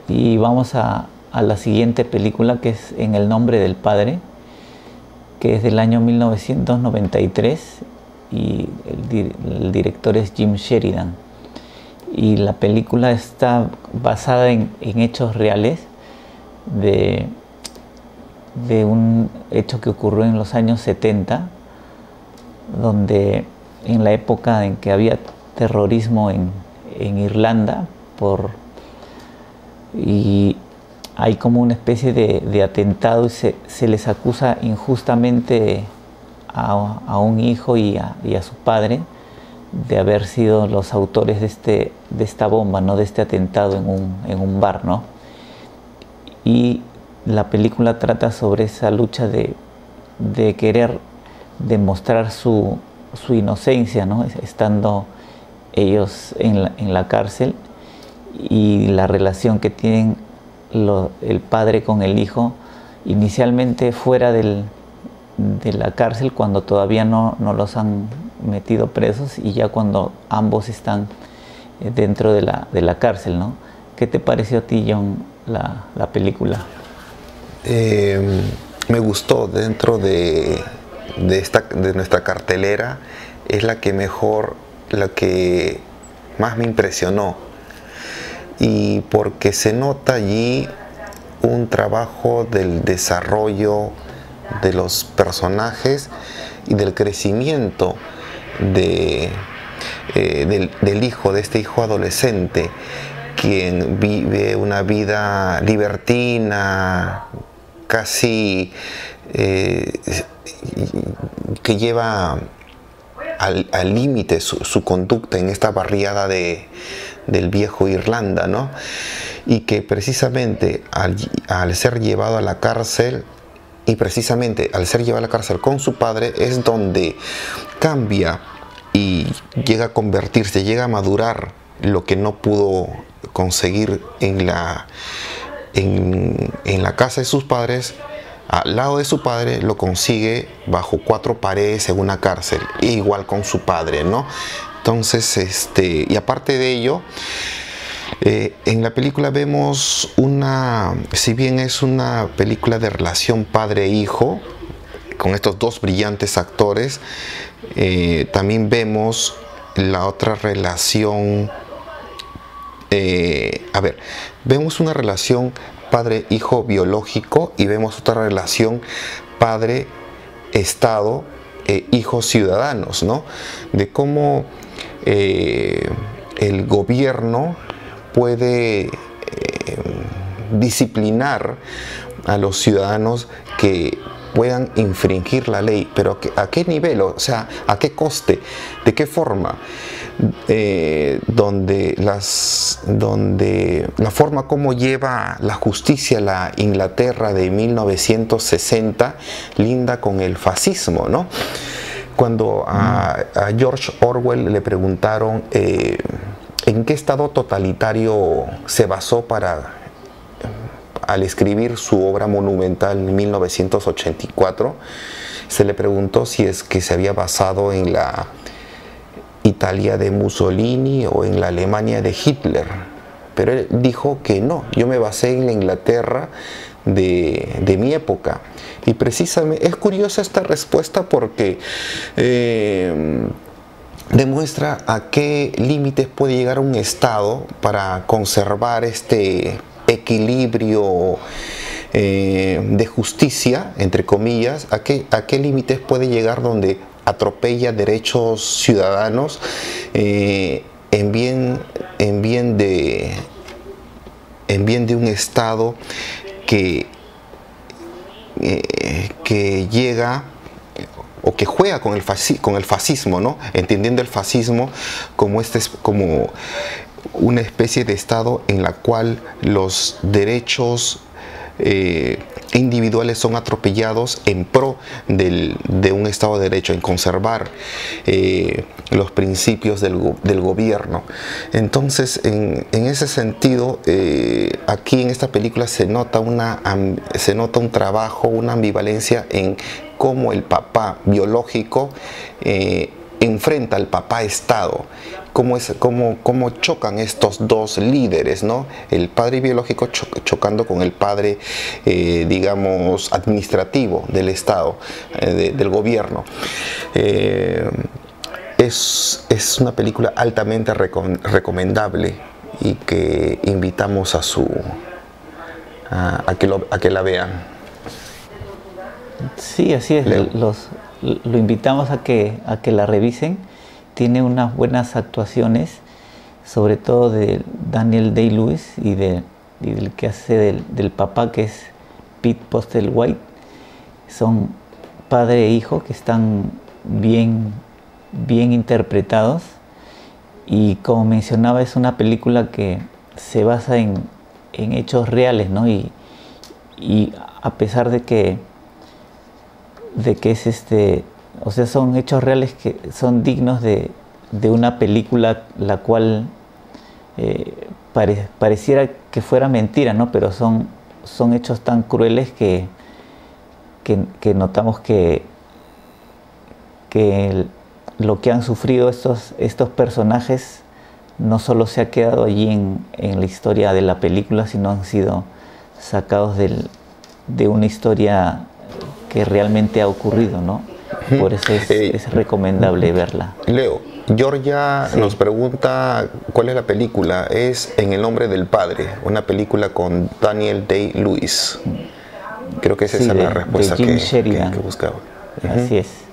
Y vamos a la siguiente película, que es En el nombre del padre, que es del año 1993 y el director es Jim Sheridan. Y la película está basada en hechos reales de un hecho que ocurrió en los años 70, donde en la época en que había terrorismo en Irlanda, y hay como una especie de atentado y se les acusa injustamente a un hijo y a su padre de haber sido los autores de esta bomba, ¿no? De este atentado en un bar, ¿no? Y la película trata sobre esa lucha de querer demostrar su inocencia, ¿no? Estando ellos en la cárcel, y la relación que tienen el padre con el hijo, inicialmente fuera de la cárcel, cuando todavía no los han metido presos, y ya cuando ambos están dentro de la cárcel, ¿no? ¿Qué te pareció a ti, John, la película? Me gustó. Dentro de nuestra cartelera es la que más me impresionó, y porque se nota allí un trabajo del desarrollo de los personajes y del crecimiento del hijo, de este hijo adolescente, quien vive una vida libertina, casi que lleva al límite su conducta en esta barriada del viejo Irlanda, ¿no? Y que precisamente al ser llevado a la cárcel, y precisamente al ser llevado a la cárcel con su padre, es donde cambia y llega a convertirse, llega a madurar lo que no pudo conseguir en la casa de sus padres. Al lado de su padre lo consigue bajo 4 paredes en una cárcel, igual con su padre, ¿no? Entonces, y aparte de ello, en la película vemos si bien es una película de relación padre-hijo, con estos dos brillantes actores, también vemos la otra relación. Vemos una relación padre-hijo biológico, y vemos otra relación padre-estado, hijos ciudadanos, ¿no? De cómo el gobierno puede disciplinar a los ciudadanos que puedan infringir la ley, pero ¿a qué nivel? O sea, ¿a qué coste? ¿De qué forma? Donde la forma como lleva la justicia la Inglaterra de 1960 linda con el fascismo, ¿no? Cuando a George Orwell le preguntaron en qué estado totalitario se basó al escribir su obra monumental en 1984, se le preguntó si es que se había basado en la Italia de Mussolini o en la Alemania de Hitler, pero él dijo que no, yo me basé en la Inglaterra de mi época. Y precisamente es curiosa esta respuesta, porque demuestra a qué límites puede llegar un Estado para conservar este equilibrio de justicia, entre comillas, a qué límites puede llegar donde atropella derechos ciudadanos en bien de un Estado que llega o que juega con el fascismo, ¿no? Entendiendo el fascismo como como una especie de Estado en la cual los derechos individuales son atropellados en pro de un Estado de Derecho, en conservar los principios del gobierno. Entonces, en ese sentido, aquí en esta película se nota un trabajo, una ambivalencia en cómo el papá biológico enfrenta al papá Estado, cómo chocan estos dos líderes, ¿no? El padre biológico chocando con el padre, digamos, administrativo del Estado, del gobierno. Es una película altamente recomendable y que invitamos a que la vean. Sí, así es. Lo invitamos a que la revisen. Tiene unas buenas actuaciones, sobre todo de Daniel Day-Lewis y del que hace del papá, que es Pete Postlethwaite. Son padre e hijo que están bien interpretados, y como mencionaba, es una película que se basa en hechos reales, ¿no? Y a pesar de que es o sea, son hechos reales que son dignos de una película la cual pareciera que fuera mentira, ¿no? Pero son hechos tan crueles que notamos que lo que han sufrido estos personajes no solo se ha quedado allí en la historia de la película, sino han sido sacados de una historia que realmente ha ocurrido, ¿no? Por eso es recomendable verla. Leo, Georgia nos pregunta cuál es la película. Es En el nombre del padre, una película con Daniel Day-Lewis. Creo que esa es la respuesta que buscaba. Así es.